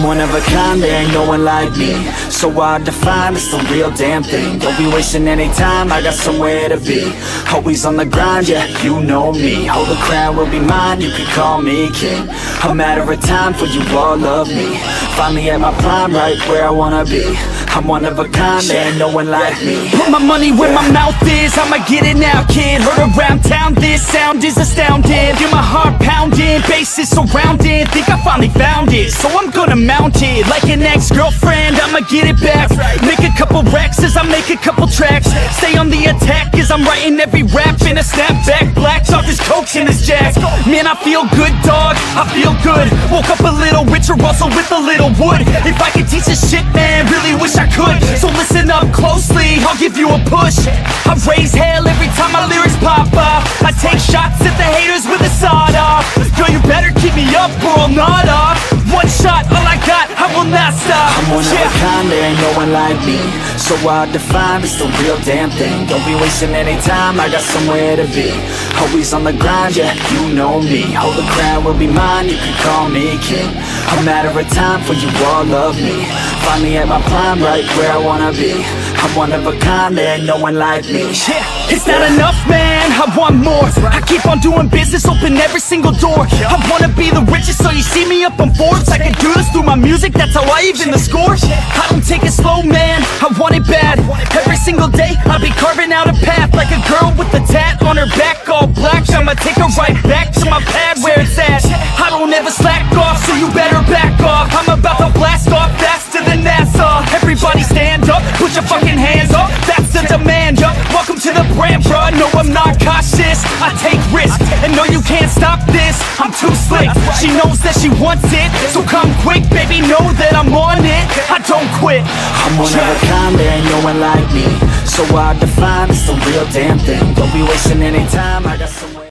I'm one of a kind, there ain't no one like me. So hard to find, it's the real damn thing. Don't be wasting any time, I got somewhere to be. Always on the grind, yeah, you know me. Hold the crown will be mine, you can call me king. A matter of time for you all love me. Finally at my prime, right where I wanna be. I'm one of a kind, there ain't no one like me. Put my money where my mouth is, I'ma get it now, kid. Heard around town, this sound is astounding. Feel my heart pounding, bass is surrounding. Think I finally found it, so I'm gonna mount it. Like an ex-girlfriend, I'ma get it back. Make a couple racks as I make a couple tracks. Stay on the attack as I'm writing every rap. In a snapback, black off this coke and this jack. Man, I feel good, dog, I feel good. Woke up a little richer, also with a little wood. If I could teach this shit, man, really wish I could. So listen up closely, I'll give you a push. I raise hell every time my lyrics pop off. I take shots at the haters with a sawed off. Girl, you better keep me up or I'll nod off. One shot, all I got, I will not stop. I'm one of a kind, there ain't no one like me. So hard to find, it's the real damn thing. Don't be wasting any time, I got somewhere to be. Always on the grind, yeah, you know me. Hold the crown will be mine, you can call me king. A matter of time for you all love me. Find me at my prime, right where I wanna be. I'm one of a kind, there ain't no one like me. Yeah, it's not enough, man, I want more. I keep on doing business, open every single door. I wanna be the richest, so you see me up on Forbes. I can do this through my music, that's how I even the score. I don't take it slow, man, I want it bad. Every single day, I'll be carving out a path. Like a girl with a tat on her back, all black. I'ma take her right back to my pad where it's at. I don't ever slack off, so you better back off. I'm about to blast off faster than NASA. Everybody stand up, put your fucking hands up, that's the demand, yup. Welcome to the brand, bruh, no I'm not cautious. I take risks, and no you can't stop this. I'm too slick, she knows that she wants it. So come quick, baby, know that I'm on it. I don't quit. I'm one of a kind, there ain't no one like me. So hard to find, it's the real damn thing. Don't be wasting any time, I got some